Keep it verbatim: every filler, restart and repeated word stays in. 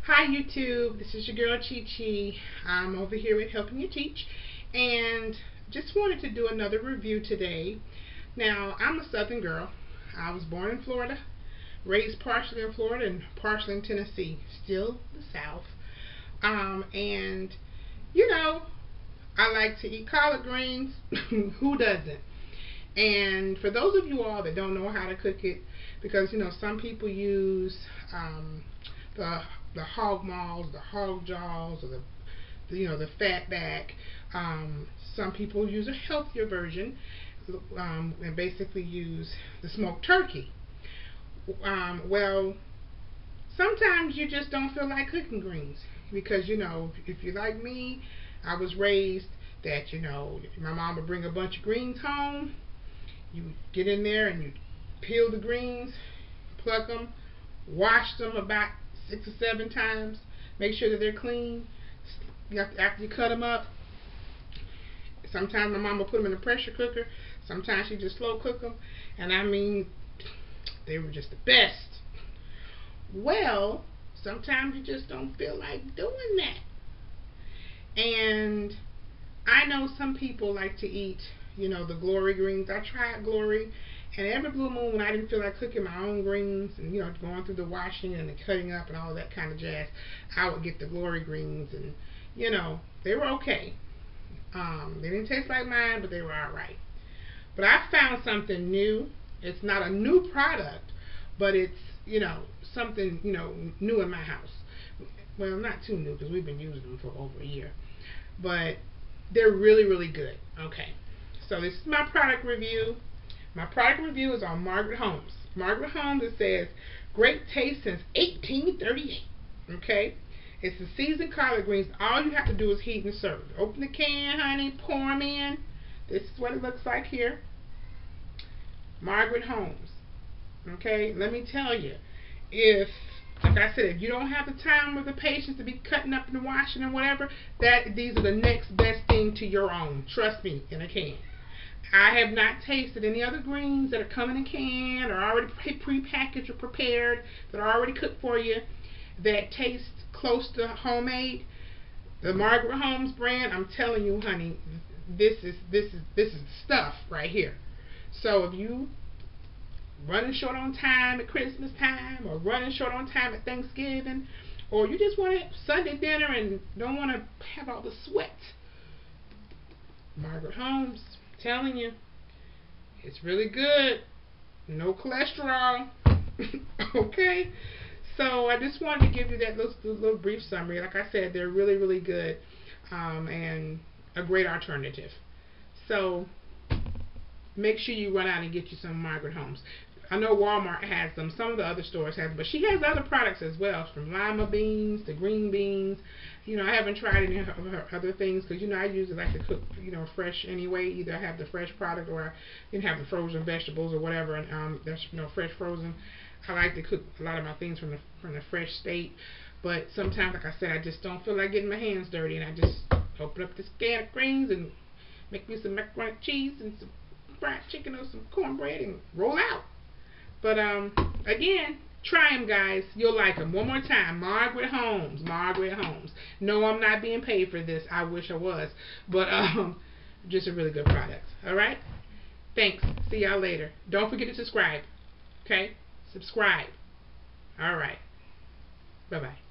Hi YouTube, this is your girl Chi Chi. I'm over here with Helping You Teach, and just wanted to do another review today. Now, I'm a Southern girl. I was born in Florida, raised partially in Florida and partially in Tennessee, still the South. Um, and you know, I like to eat collard greens. Who doesn't? And for those of you all that don't know how to cook it, because you know some people use um, the the hog maws, the hog jaws, or the, the you know the fat back. Um, some people use a healthier version, um, and basically use the smoked turkey. Um, well, sometimes you just don't feel like cooking greens because you know if you're like me, I was raised that you know my mom would bring a bunch of greens home. You get in there and you peel the greens, pluck them, wash them about six or seven times, make sure that they're clean. After you cut them up, sometimes my mom will put them in a pressure cooker, sometimes she just slow cook them, and I mean, they were just the best. Well, sometimes you just don't feel like doing that. And I know some people like to eat, you know, the glory greens. I tried glory, and every blue moon when I didn't feel like cooking my own greens and, you know, going through the washing and the cutting up and all that kind of jazz, I would get the glory greens, and, you know, they were okay. Um, they didn't taste like mine, but they were alright. But I found something new. It's not a new product, but it's, you know, something, you know, new in my house. Well, not too new because we've been using them for over a year. But they're really, really good. Okay. So this is my product review. My product review is on Margaret Holmes. Margaret Holmes, it says, great taste since eighteen thirty-eight. Okay? It's the seasoned collard greens. All you have to do is heat and serve. Open the can, honey, pour them in. This is what it looks like here. Margaret Holmes. Okay? Let me tell you, if, like I said, if you don't have the time or the patience to be cutting up and washing and whatever, that these are the next best thing to your own. Trust me, in a can. I have not tasted any other greens that are coming in a can or already pre-packaged or prepared that are already cooked for you that taste close to homemade. The Margaret Holmes brand, I'm telling you, honey, this is this is this is stuff right here. So if you running short on time at Christmas time, or running short on time at Thanksgiving, or you just want a Sunday dinner and don't want to have all the sweat, Margaret Holmes, I'm telling you, it's really good. No cholesterol. Okay, so I just wanted to give you that little, little brief summary. Like I said, they're really, really good, um, and a great alternative. So make sure you run out and get you some Margaret Holmes. I know Walmart has them. Some of the other stores have them. But she has other products as well, from lima beans to green beans. You know, I haven't tried any of her other things because, you know, I usually like to cook, you know, fresh anyway. Either I have the fresh product or I can have the frozen vegetables or whatever. And um, that's, you know, fresh frozen. I like to cook a lot of my things from the, from the fresh state. But sometimes, like I said, I just don't feel like getting my hands dirty. And I just open up this can of greens and make me some macaroni and cheese and some fried chicken or some cornbread and roll out. But um, again, try them, guys. You'll like them. One more time, Margaret Holmes. Margaret Holmes. No, I'm not being paid for this. I wish I was, but um, just a really good product. All right. Thanks. See y'all later. Don't forget to subscribe. Okay. Subscribe. All right. Bye bye.